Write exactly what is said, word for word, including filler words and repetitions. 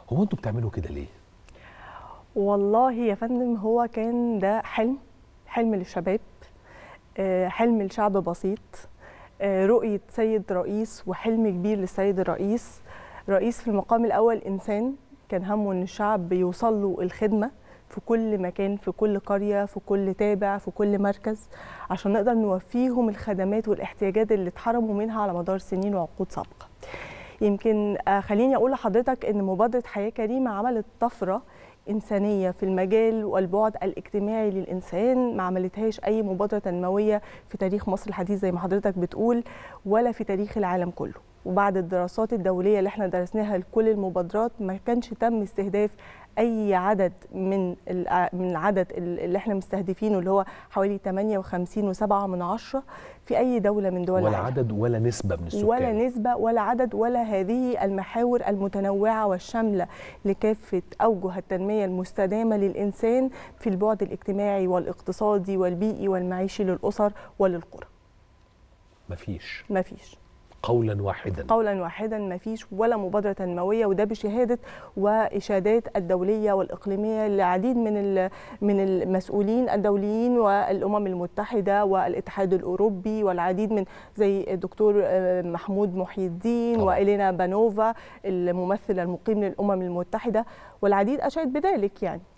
هو انتوا بتعملوا كده ليه؟ والله يا فندم هو كان ده حلم حلم للشباب، حلم لشعب بسيط، رؤية سيد رئيس وحلم كبير للسيد الرئيس. رئيس في المقام الأول إنسان كان همه إن الشعب يوصل له الخدمة في كل مكان، في كل قرية، في كل تابع، في كل مركز، عشان نقدر نوفيهم الخدمات والاحتياجات اللي اتحرموا منها على مدار سنين وعقود سابقة. يمكن خليني أقول لحضرتك إن مبادرة حياة كريمة عملت طفرة إنسانية في المجال والبعد الاجتماعي للإنسان، ما عملتهاش أي مبادرة تنموية في تاريخ مصر الحديث زي ما حضرتك بتقول، ولا في تاريخ العالم كله. وبعد الدراسات الدولية اللي احنا درسناها لكل المبادرات ما كانش تم استهداف أي عدد من من العدد اللي احنا مستهدفينه اللي هو حوالي ثمانية وخمسين وسبعة من عشرة في أي دولة من دول ولا العالم. عدد ولا نسبة من السكان، ولا نسبة ولا عدد ولا هذه المحاور المتنوعة والشاملة لكافة أوجه التنمية المستدامة للإنسان في البعد الاجتماعي والاقتصادي والبيئي والمعيشي للأسر وللقرى. مفيش مفيش قولا واحدا قولا واحدا مفيش ولا مبادرة تنموية، وده بشهادة وإشادات الدولية والإقليمية لعديد من من المسؤولين الدوليين والأمم المتحدة والاتحاد الأوروبي، والعديد من زي الدكتور محمود محي الدين طبعا. وإلينا بانوفا الممثل المقيم للأمم المتحدة، والعديد أشاد بذلك يعني.